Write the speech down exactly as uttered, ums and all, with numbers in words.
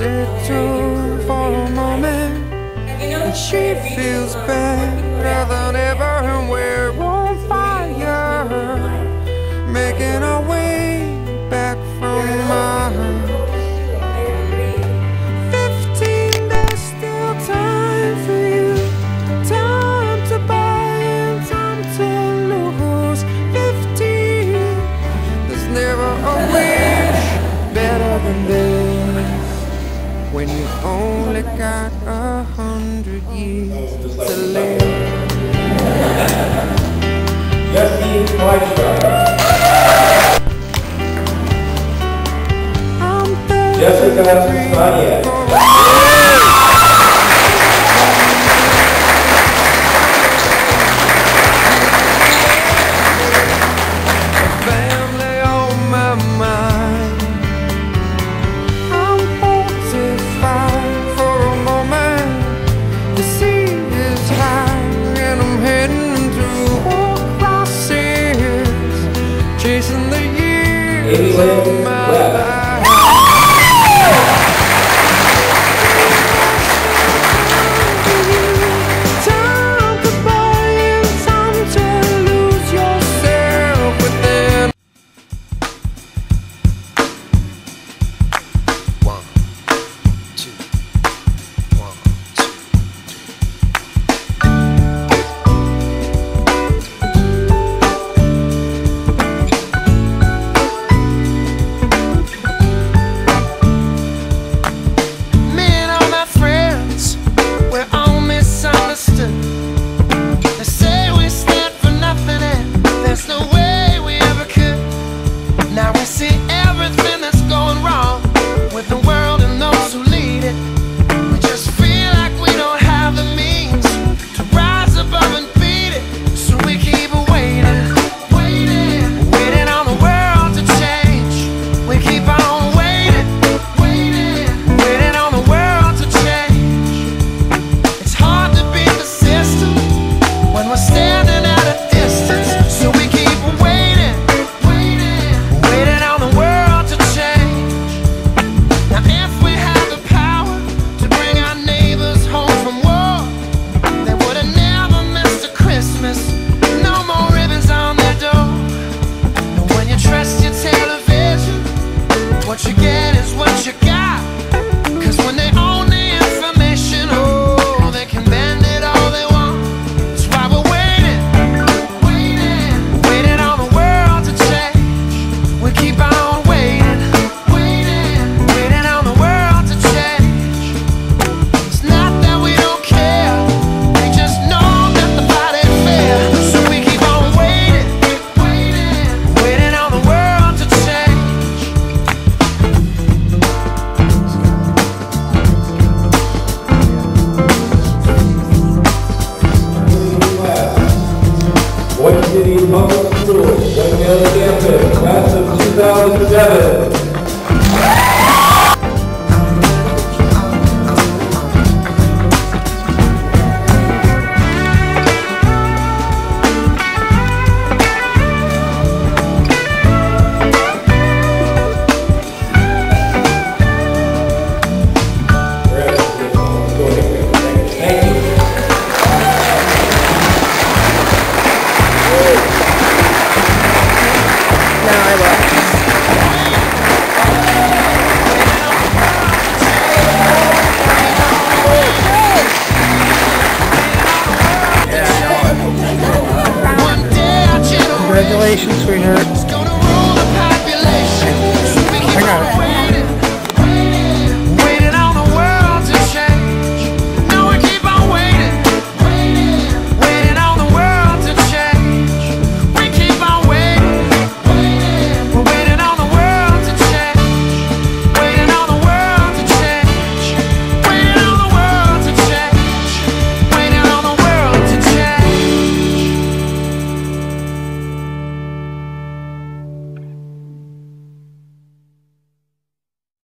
it to for a moment, and she feels better than ever, and we're on fire, making our way back from Mars. Fifteen, there's still time for you, time to buy and time to lose. Fifteen, there's never a wish better than this, when you only got a hundred years to live. I'm thirty-three. Chasing the years of my life. Time to buy and time to lose yourself within. One, two, one, two, what you get is what you got. Cause when they own the information, oh, they can bend it all they want. That's why we're waiting, waiting, waiting on the world to change. We keep on waiting, waiting, waiting on the world to change. It's not that we don't care, we just know that the fight ain't fair. So we keep on waiting, waiting, waiting on the world to change. Boise City Public Schools, Young Male Campus, class of two thousand seven.